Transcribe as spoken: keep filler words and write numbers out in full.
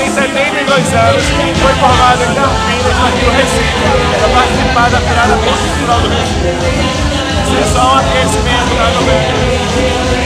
tem setenta e dois anos, foi formado em Campinas, aqui no Recife, para participar da Virada Cultural do Recife. Isso é só um aquecimento da novela.